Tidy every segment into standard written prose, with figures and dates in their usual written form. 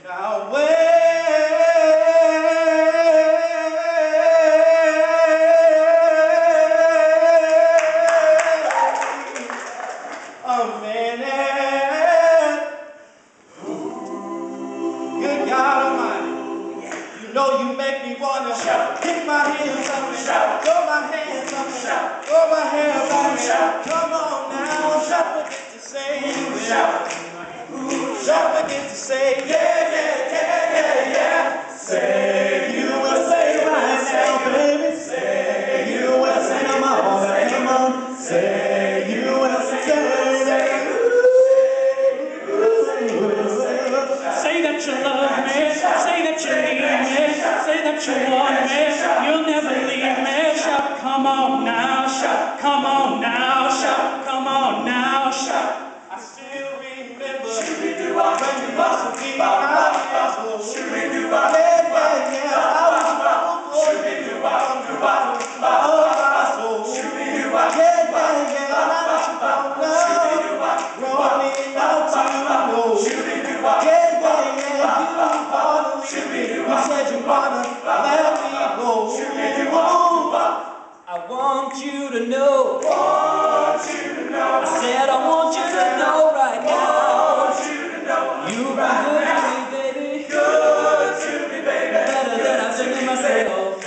Now wait a minute. Good God Almighty, you know you make me wanna kick my hands up and throw my hands up and throw my hair back. Come on now, don't forget to say you will. Don't forget to say yeah, yeah, yeah, yeah, yeah. Say you will say right now, baby. Say you will say come on, say you will say that you love me, say that you need me, say that you want me, you'll never leave me. Shout, come on now, shout, come on now, shout, come on now, shout. I still remember when you used to be my asshole. I want you to know. I said I want you to know right now. You've been good to me, baby. Better than I've been to myself.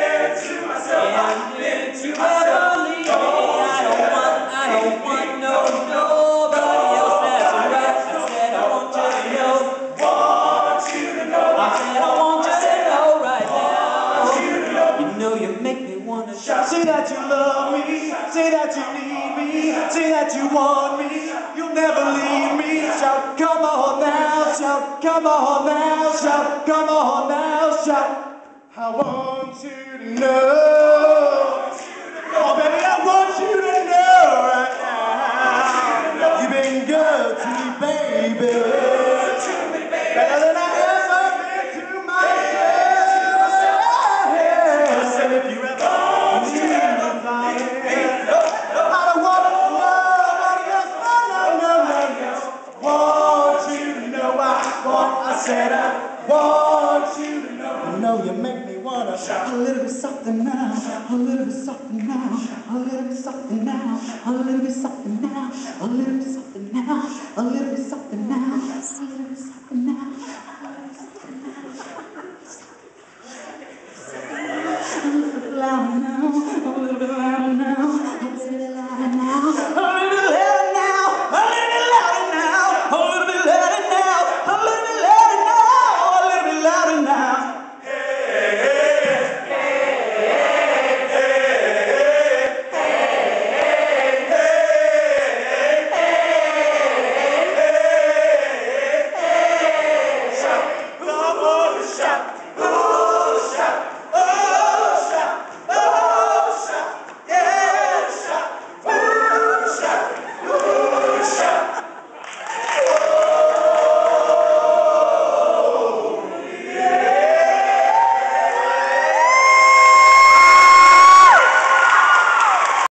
And if you ever leave me, I don't want nobody else. That's right. I said I want you to know. I said I want you to know right now. You know you make me wanna shout. Say that you love me, say that you need me, say that you want me, you'll never leave me. Shout, come on now, shout, come on now, shout, come on now, shout. I want you to know. Oh baby, I want you to know right now. You've been good to me, baby. Better than I ever been to myself. And if you ever I said I want you to know. You know you make me wanna a little bit something now, a little bit something now, a little bit something now, a little bit something now, a little bit something.